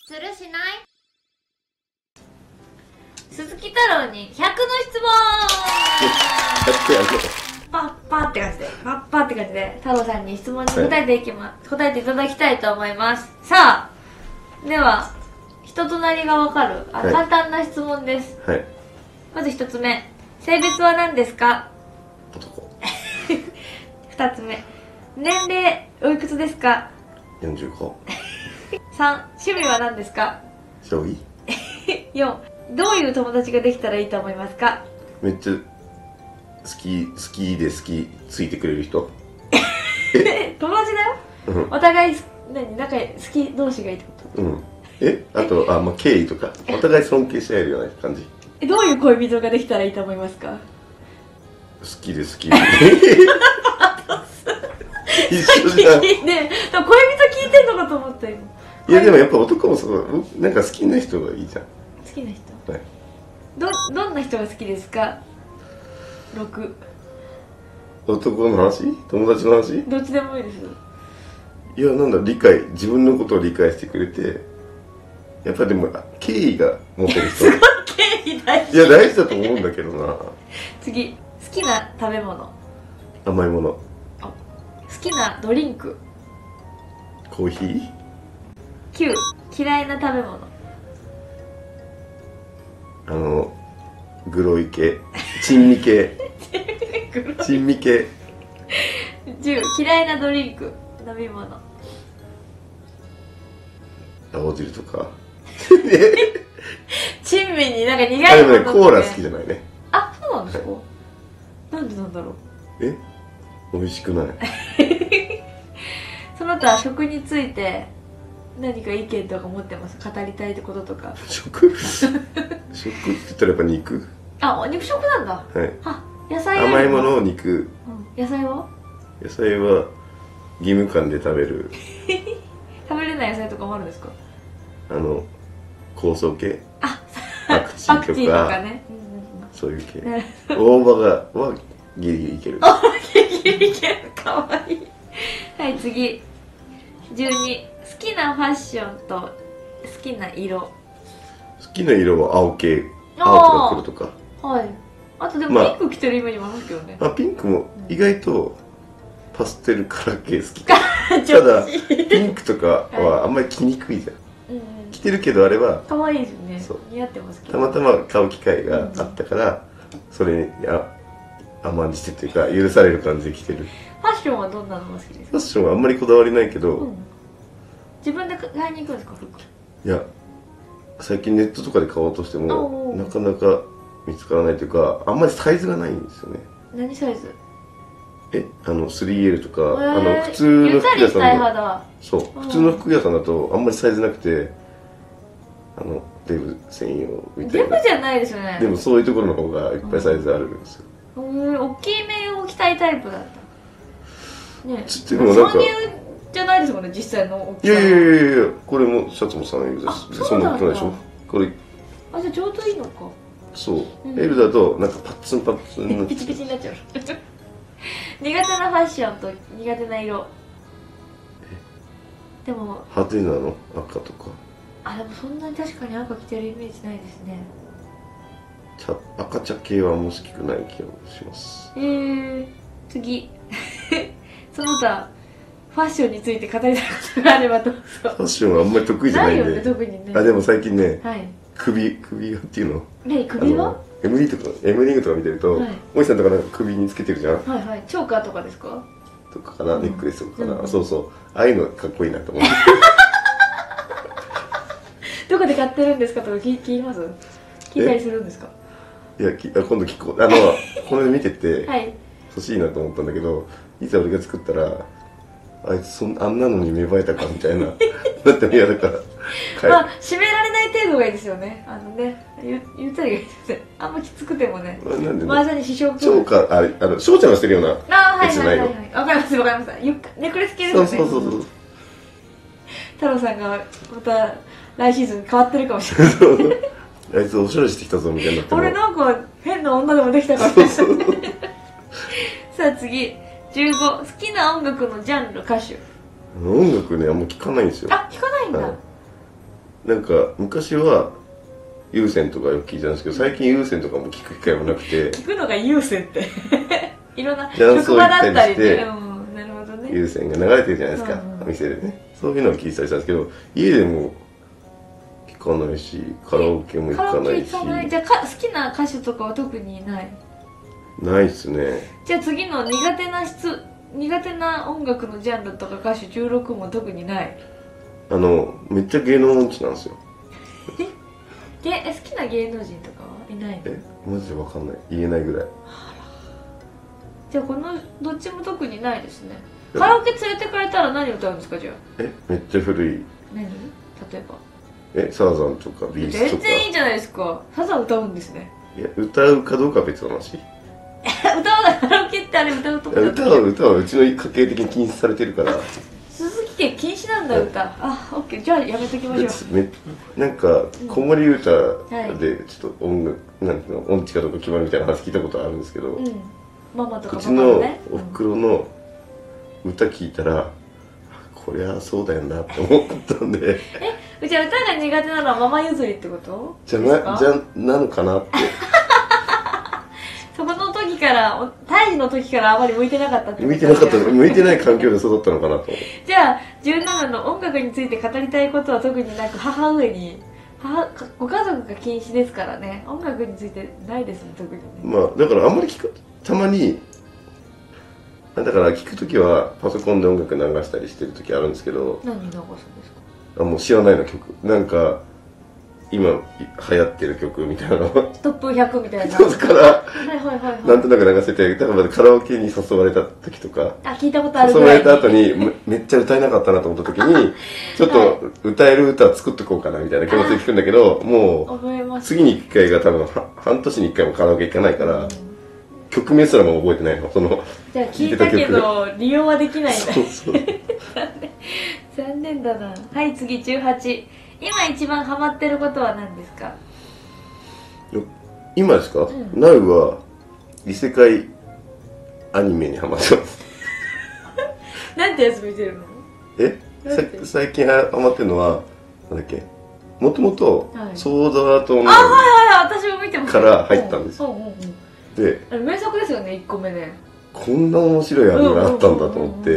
するしない？鈴木太郎に100の質問。パッパーって感じで、パッパーって感じで太郎さんに質問に答えていただきたいと思います。さあ、では人となりがわかる簡単な質問です。はい。まず1つ目、性別は何ですか？ 男。 2つ目、年齢おいくつですか 45。 3、趣味は何ですか？ 将棋。 4、どういう友達ができたらいいと思いますか？ めっちゃ好きでついてくれる人。 友達だよ、お互い仲好き同士がいいってこと？ あと敬意とかお互い尊敬し合えるような感じ。 どういう恋人ができたらいいと思いますか？ 好きで一緒じゃん。 ねえ、恋人聞いてんのかと思った今。 いやでもやっぱ男もなんか好きな人がいいじゃん。 好きな人、 はい。 どんな人が好きですか？6。 男の話？友達の話？ どっちでもいいです。 いや自分のことを理解してくれて、やっぱでも敬意が持ってる人。 すごい敬意大事。 いや大事だと思うんだけどな。 次、好きな食べ物。 甘いもの。 好きなドリンク。 コーヒー。 9、嫌いな食べ物。 グロい系、珍味系。珍味系。 10、嫌いなドリンク、飲み物。 青汁とか。 珍味になんか苦いものでもね、コーラ好きじゃないね。 あ、そうなんですか？なんでなんだろう。 美味しくない。 その他食について何か意見とか持ってます？語りたいってこととか。食って言ったらやっぱ肉。 肉食なんだ。 はい。 野菜甘いものを肉。 野菜は義務感で食べる。 食べれない野菜とかもあるんですか？ 酵素系。 パクチーとかね。 そういう系。大葉はギリギリいける。 ギリギリいける。かわいい。はい、次。12、好きなファッションと好きな色。 好きな色は青系。青とか黒とか。 はい。あとでもピンク着てるイメージもありますけどね。 ピンクも意外とパステルカラー系好き。ただピンクとかはあんまり着にくいじゃん。着てるけどあれは可愛いですね。似合ってますけど。 たまたま買う機会があったからそれに甘んじてっていうか許される感じで着てる。 ファッションはどんなのが好きですか？ ファッションはあんまりこだわりないけど、 自分で買いに行くんですか？服。 いや最近ネットとかで買おうとしてもなかなか見つからないというか、あんまりサイズがないんですよね。 何サイズ 3L とか普通の服屋さんだと普通の服屋さんだとあんまりサイズなくてデブ専用みたいな。 デブじゃないですよね。 でもそういうところの方がいっぱいサイズあるんですよ。 大きいめを着たいタイプだったね。 でもなんか 3L じゃないですもんね、実際の大きさ。 いやこれもシャツも 3L です。そんなことないでしょこれ。 じゃあちょうどいいのか。 そう、L だとなんかパッツンピチピチになっちゃう。苦手なファッションと苦手な色。でも派手なの赤とか。 でもそんなに確かに赤着てるイメージないですね。 赤茶系はあんま好きくない気がします。 次。その他ファッションについて語りたいことがあればどうぞ。 ファッションはあんまり得意じゃないんで。 ないよね、特にね。 でも最近ね、首がっていうの。 首は M リングとか見てると、おじさんとかなんか首につけてるじゃん。 チョーカーとかですか？ とかかな、ネックレスとかかな。そうそう。ああいうのかっこいいなと思って。 どこで買ってるんですかとか聞きます？聞いたりするんですか？ いや今度聞こう。これ見てて欲しいなと思ったんだけど、いざ俺が作ったらあいつあんなのに芽生えたかみたいなだって嫌だから。 締められない程度がいいですよね。言ったらいいですね。あんまきつくてもね。麻雀に支障翔ちゃんがしてるようなやつじゃないの。 わかります。ネックレス系ですよね。 そう太郎さんがまた来シーズン変わってるかもしれない。 あいつおしゃれしてきたぞみたいになって。 俺なんか変な女でもできたかもしれない。さあ次、15、好きな音楽のジャンル歌手。 音楽ねあんま聞かないんですよ。 聞かないんだ。 なんか昔は有線とかよく聞いてたんですけど、最近有線とかも聞く機会もなくて。 聞くのが有線っていろんな雀荘職場だったり行ったりしてね、なるほどね。 有線が流れてるじゃないですか、店でね。そういうのを聞いてたりしたんですけど、家でも聞かないし、カラオケも行かないし。 じゃあ好きな歌手とかは特にない？ ないっすね。 じゃあ次の苦手な音楽のジャンルとか歌手16も特にない？ めっちゃ芸能音痴なんですよ。 好きな芸能人とかはいないの？ マジでわかんない。言えないぐらい。 じゃあどっちも特にないですね。カラオケ連れてかれたら何歌うんですか？じゃあめっちゃ古い。 何？例えばサザンとかビーズとか。 全然いいじゃないですか。サザン歌うんですね。 いや、歌うかどうかは別の話。 歌うカラオケってあれ歌うとこだった。 歌はうちの家系的に禁止されてるから。 鈴木家禁止なんだ、歌。オッケー、じゃあやめときましょう。なんか子守歌でちょっとなんていうの、音痴かどうか決まるみたいな話聞いたことあるんですけど、 ママとかうちのおふくろの歌聞いたら、こりゃそうだよなって思ったんで。 じゃあ歌が苦手なのはママ譲りってこと？ じゃなのかなって。 そこの時から胎児の時からあまり向いてなかったってこと？ 向いてない環境で育ったのかなと。 じゃあ17の音楽について語りたいことは特になく、ご家族が禁止ですからね、音楽についてないですね、特にね。 まあだからあんまりたまにだから聞くときはパソコンで音楽流したりしてるときあるんですけど。 何流すんですか？ もう知らないの曲、なんか今流行ってる曲みたいなのトップ100みたいな。 そうからなんとなく流せて、だからカラオケに誘われた時とか、 聞いたことあるぐらいに誘われた後にめっちゃ歌えなかったなと思った時にちょっと歌える歌作っとこうかなみたいな気持ちで聞くんだけど、もう次に1回が多分半年に1回もカラオケ行かないから、曲名すらも覚えてないの。 じゃあ聞いたけど利用はできないんだ。残念だな。はい、次18。今一番ハマってることは何ですか？ 今ですか？Now は異世界アニメにハマってます。 なんてやつ見てるの？ 最近ハマってるのはなんだっけ、もともとソードアートオンライ私も見てます。 ンから入ったんです。で名作ですよね、1個目ね。 こんな面白いアニメがあったんだと思って、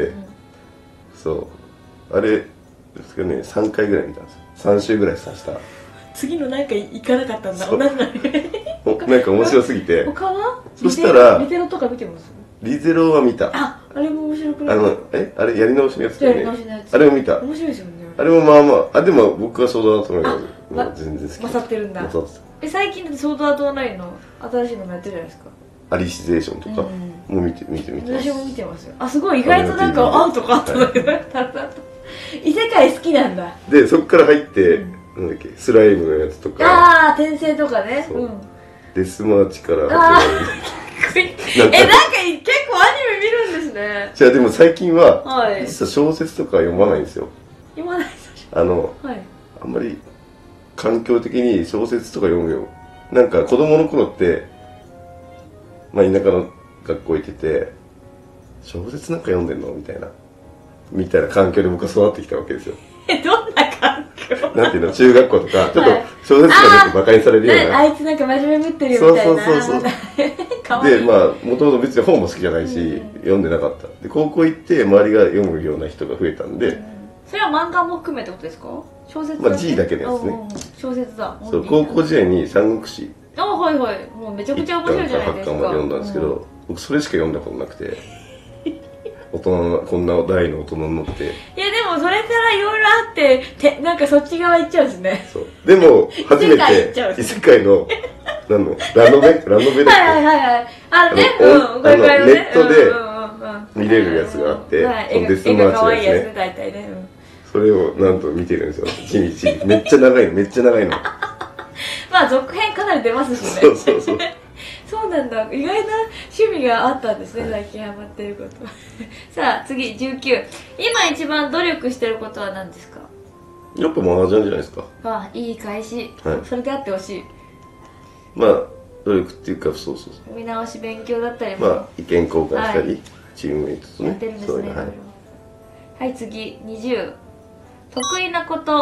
あれですかね、3回ぐらい見たんですよ。3週ぐらいさした。 次のなんか行かなかったんだ。 なんか面白すぎて。 他は？ そしたらリゼロとか見てます？ リゼロは見た。 あれも面白くない？ あれやり直しのやつだよね。 やり直しのやつ。 あれも見た。 面白いですよね。 あれもまあまあ、でも僕はソードアートオンラインが全然好き。 勝ってるんだ。最近だってソードアートオンラインの新しいのもやってるじゃないですか。アリシゼーションとかも見てます。 私も見てますよ。すごい意外となんか合うとかあったんだけど、異世界好きなんだ。 でそっから入ってなんだっけ、スライムのやつとか、 転生とかね。 デスマーチからなんか結構アニメ見るんですね。 じゃあでも最近は実は小説とか読まないんですよ。 読まないあんまり環境的に小説とか読むよ。なんか子供の頃って田舎の学校行ってて、小説なんか読んでんのみたいな環境で僕は育ってきたわけですよ。 どんな環境？ なんていうの、中学校とかちょっと小説とかでバカにされるような、 あいつなんか真面目ぶってるよみたいな。そうでもともと別に本も好きじゃないし、読んでなかった。で高校行って周りが読むような人が増えたんで、 それは漫画も含めってことですか？小説だけ？G だけのやつね。 小説だ。 そう、高校時代に三国志もうめちゃくちゃ面白いじゃないですか。 8巻まで読んだんですけど、僕それしか読んだことなくて、大人のこんな大の大人になって。いやでもそれからいろいろあってなんかそっち側行っちゃうんですね。 そうでも初めて異世界のラノベネットで見れるやつがあって、デスマーチのやつね、大体ね。それをなんと見てるんですよ。1日めっちゃ長いの。 まあ続編かなり出ますしね。そうなんだ。意外な趣味があったんですね、最近ハマってること。さあ次19。今一番努力してることは何ですか？ やっぱ麻雀じゃないですか。 いい返し。それであってほしい。 まあ努力っていうか、そう見直し勉強だったりも、意見交換したり、チームメイトとねやってるんですね。はい、次20。得意なこと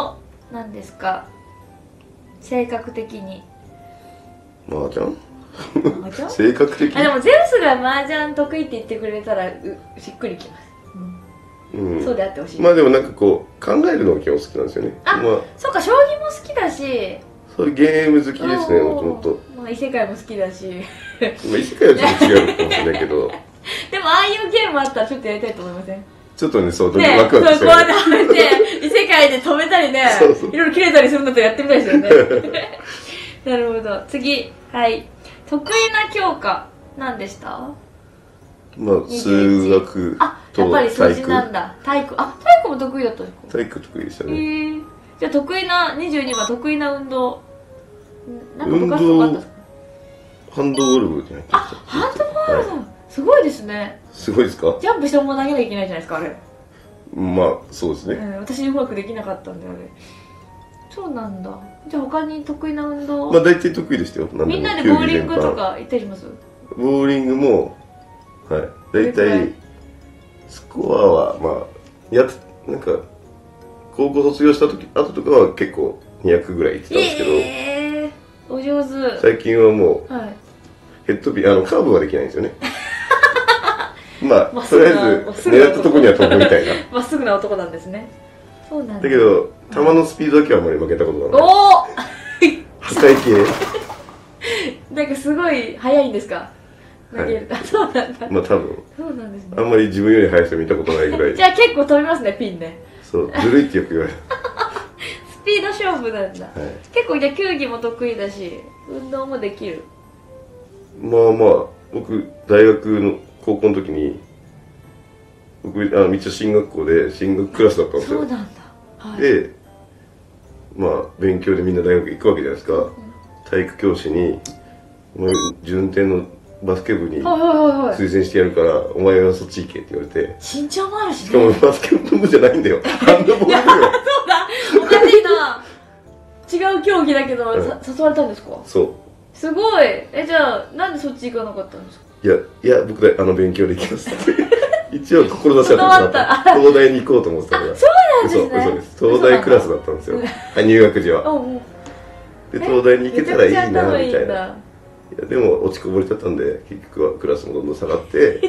なんですか、性格的に。 麻雀麻雀性格的に。 でもゼウスが麻雀得意って言ってくれたらしっくりきます、そうであってほしい。 まあでもなんかこう考えるのが基本好きなんですよね。 あ、 まあそうか、将棋も好きだし、 そういうゲーム好きですね、もともと。 まあ異世界も好きだしまあ異世界はちょっと違うかもしれないけどでもああいうゲームあったらちょっとやりたいと思いません？ ちょっとね、そう、 ね、 ワクワクしそう、こうやってはめて異世界で止めたりねそうそういろいろ切れたりするんだったらやってみたいですよねなるほど。次、はい、得意な教科何でした？ まあ数学とやっぱり数体育。 字なんだ。体育も得意だったんですか？ 体育得意でしたね。 じゃあ得意な22番、得意な運動なんか部活とかあったんですか？ ハンドボール部って入ってました。 ハンドボールさん、すごいですね。 すごいですか？ ジャンプしても投げなきゃいけないじゃないですか、あれ。 まあそうですね。 私うまくできなかったんで、あれ。そうなんだ。じゃあ他に得意な運動、 まあ大体得意でしたよ。 みんなでボーリングとか行ったりします？ ボーリングも、はい、大体スコアはまあなんか高校卒業した後とかは結構200ぐらい行ってたんですけど、お上手。 最近はもう、 はい、 ヘッドピンカーブはできないんですよねまあとりあえず狙ったところには飛ぶみたいなまっすぐな男なんですね。そうなんだけど球のスピードだけはあんまり負けたことがない。 おお破壊系なんかすごい速いんですか？投げる、そうなんだ。 まあ多分そうなんですね。 あんまり自分より速い人見たことないぐらいじゃあ結構飛びますね、ピンね。 そうずるいってよく言われるスピード勝負なんだ、 はい、 結構じゃあ球技も得意だし運動もできる。 まあまあ僕大学の高校の時に僕一応進学校で進学クラスだったんですよ。 そうなんだ、はい、 でまあ勉強でみんな大学行くわけじゃないですか、体育教師に順天のバスケ部に推薦してやるからお前はそっち行けって言われて、 身長もあるしね。 しかもバスケ部じゃないんだよハンドボール部よそうだ、おかしいな違う競技だけど、誘われたんですか？ そうすごい。じゃあなんでそっち行かなかったんですか？ いや僕勉強できます一応志は高かった東大に行こうと思ってたから。 そうなんですね。 そうです。東大クラスだったんですよ入学時は。で東大に行けたらいいなみたいな。いやでも落ちこぼれちゃったんで結局はクラスもどんどん下がって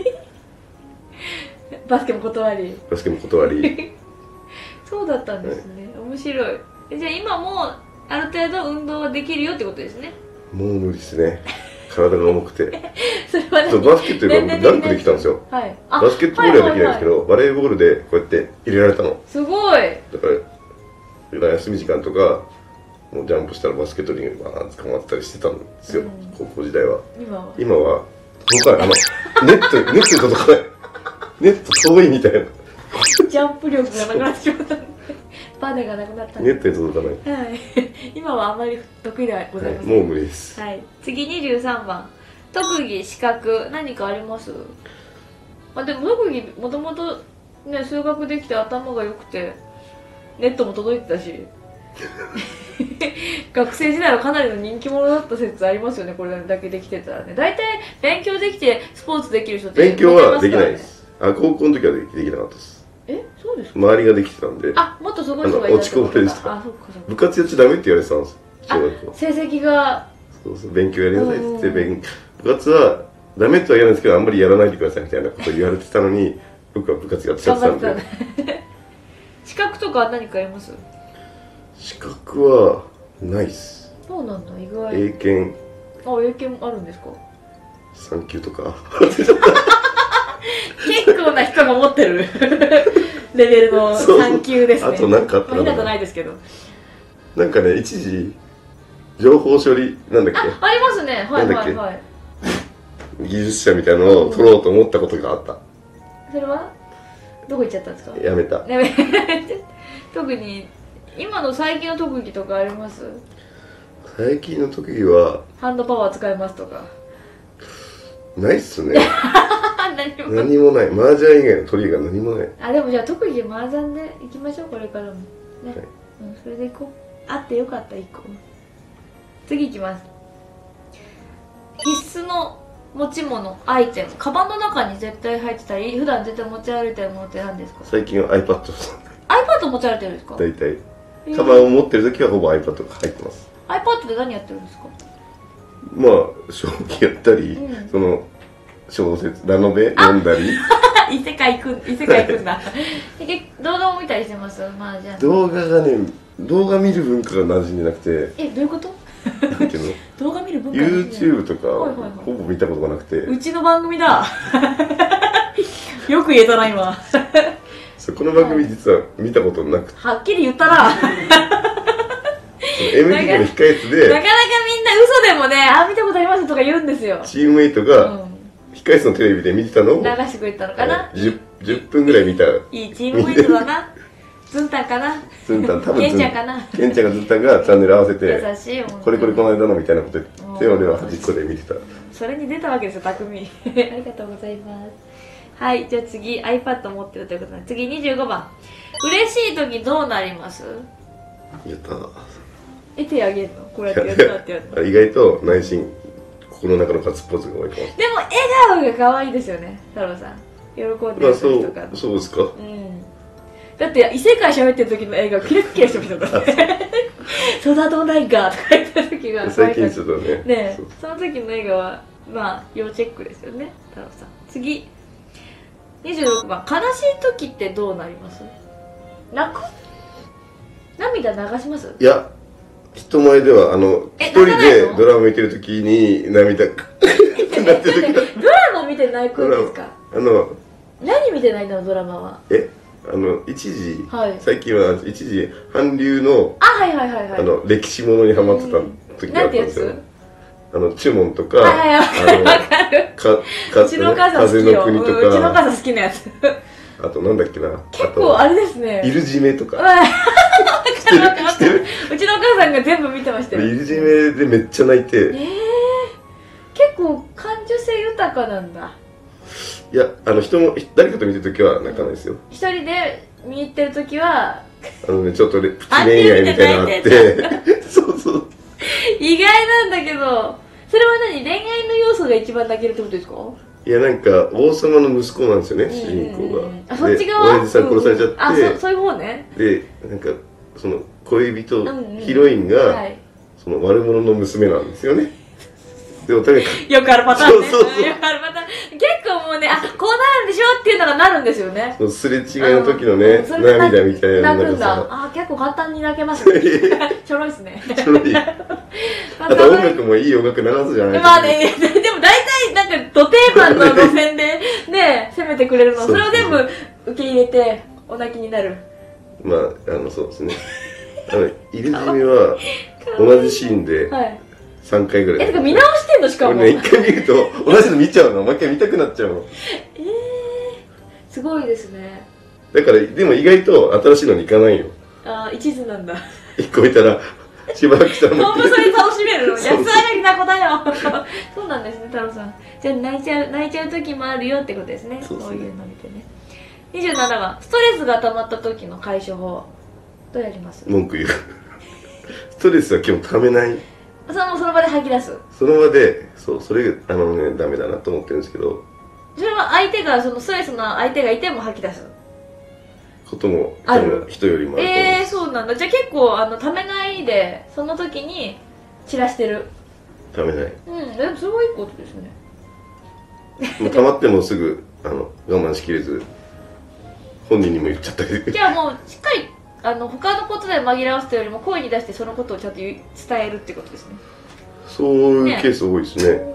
バスケも断りそうだったんですね、面白い。じゃあ今もある程度運動はできるよってことですね。 もう無理ですね、体が重くてそれはね、 バスケットいうか僕ダンクできたんですよ、 はい、 バスケットボールはできないんですけど、バレーボールでこうやって入れられたの。 すごい。 だから休み時間とかもうジャンプしたらバスケットリングにバーン捕まったりしてたんですよ、高校時代は。今は届かないネットに届かないネット遠いみたいなジャンプ力がなくなってしまったバネがなくなったネットに届かない、 はい、今はあまり得意ではございません、 もう無理です、 はい、次23番、特技資格何かあります？でも特技もともとね、数学できて頭が良くてネットも届いてたし学生時代はかなりの人気者だった説ありますよね。これだけできてたらね。大体勉強できてスポーツできる人って勉強はできないです。高校の時はできなかったです。 そうですか。 周りができてたんで、 もっとすごい人がいた落ちこぼれでした。 そっか部活やっちゃダメって言われてたんです、小学校。 成績がそう勉強やりなさいって言って部活はダメとは言わないんですけど、あんまりやらないでくださいみたいなことを言われてたのに僕は部活やっちゃってたんで。 資格とか何かあります？ 資格はないっす。 そうなんだ、意外。 英検。 英検もあるんですか ？3級とか結構な人が持ってるレベルの3級ですね。 あと何かあったかな。ないですけど、 なんかね、一時情報処理なんだっけ、 ありますね。はいはいはい。 技術者みたいなのを取ろうと思ったことがあった。 それはどこ行っちゃったんですか？ やめた。 特に今の最近の特技とかあります？ 最近の特技はハンドパワー使いますとかないっすね何もない。麻雀以外の取りが何もない。 でもじゃあ特技麻雀でいきましょう、これからもね、はい、それでいこう。あってよかった、1個。次いきます。必須の持ち物、アイテム、カバンの中に絶対入ってたり普段絶対持ち歩いてるものって何ですか？ 最近は iPad 持ち歩いてるんですか？ 大体。 カバンを持ってる時はほぼ iPad が入ってます。 iPad で何やってるんですか？ まあ将棋やったり、その小説ラノベ読んだり異世界行くんだ動画も見たりしてます？まあじゃあ動画がね、動画見る文化が馴染んでなくて。 どういうこと？ なんていうの動画見る文化 YouTube とかはいはいはいほぼ見たことがなくて、 うちの番組だよく言えたな今そうこの番組実は見たことなくて、 はっきり言ったな MD の控え室でなかなかみんな嘘でもね、見たことありますとか言うんですよ。 チームメイトが控え室のテレビで見てたのを流してくれたのかな。 10分ぐらい見た。 いいチームメイトだな。ズンタンかな。 ズンタン多分ケンちゃんかな。 ケンちゃんがズンタンがチャンネル合わせて優しい。 これこの間のみたいなこと言って俺は端っこで見てた。 それに出たわけですよ、匠ありがとうございます。はい、じゃあ次 iPad 持ってるということで、次25番。嬉しい時どうなります？ やった手あげるの？こうやってやったってやるの？ 意外と内心心の中のガッツポーズが多いかも。 でも笑顔が可愛いですよね、太郎さん。喜んでる時とか。 そうですか。 だって異世界喋ってる時の笑顔キラッキラしてましたからねそうだどうないかとか言った時が最近ちょっとねその時の笑顔はまあ要チェックですよね、太郎さん。次26番。悲しい時ってどうなります？泣く？涙流します？ いや、人前では一人でドラマ見てる時に涙なってる時ドラマ見て泣くんですか？何見て泣いたの？ドラマは一時、 はい、 最近は一時韓流の歴史ものにハマってた時があったんですよ。注文とか風の国とか、うちの母さん好きなやつあとなんだっけな、 結構あれですね、 イルジメとかうちのお母さんが全部見てましたよ。 イルジメでめっちゃ泣いて、 結構感受性豊かなんだ。 いや、人も誰かと見てるときは泣かないですよ。 一人で見入ってるときはちょっとプチ恋愛みたいなのあってそうそう、 意外なんだけど、それは何？恋愛の要素が一番泣けるってことですか？ いや、なんか王様の息子なんですよね、主人公が。 そっち側？ 親父さん殺されちゃって、 そういう方ね。 で、なんかその恋人ヒロインがその悪者の娘なんですよね。でお互いよくあるパターンね。よくあるパターン。結構もうね、こうなるんでしょっていうのがなるんですよね。 すれ違いの時のね、涙みたいなのがさ。 泣くんだ。結構簡単に泣けますね。ちょろいっすね。 ちょろい。あと音楽もいい音楽流すじゃないですか。 まあね、でも大体なんかド定番の路線でね、攻めてくれるの。それを全部受け入れてお泣きになる。 まあ、そうですね。入れ墨は同じシーンで3回ぐらい。 てか見直してんの？しかも俺ね、1回見ると同じの見ちゃうの。もう一回見たくなっちゃうの。 すごいですね。 だからでも意外と新しいのに行かないよ。 一途なんだ。 1個見たらしばらくしたらもうそれ楽しめるの。安上がりな子だよそうなんですね、太郎さん。じゃあ泣いちゃう時もあるよってことですね。そういうの見てね。27番。ストレスが溜まった時の解消法、どうやります？ 文句言うストレスは基本溜めない。 その場で吐き出す。 その場で、それダメだなと思ってるんですけど、 それは相手が、そのストレスの相手がいても吐き出すことも人よりもあると思うんです。 そうなんだ。じゃあ結構溜めないでその時に散らしてる。 溜めない。 でもそれはいいことですね。 もう溜まってもすぐ我慢しきれず本人にも言っちゃったけど。 じゃあもうしっかり他のことで紛らわせたよりも声に出してそのことをちゃんと伝えるってことですね。 そういうケース多いですね。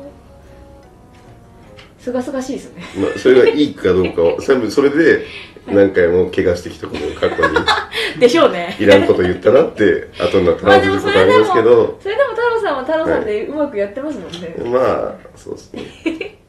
すがすがしいですね。 まあそれがいいかどうかを全部それで何回も怪我してきたことを過去にでしょうね。 いらんこと言ったなって後になって話することありますけど、 それでも太郎さんは太郎さんでうまくやってますもんね。 まあそうですね。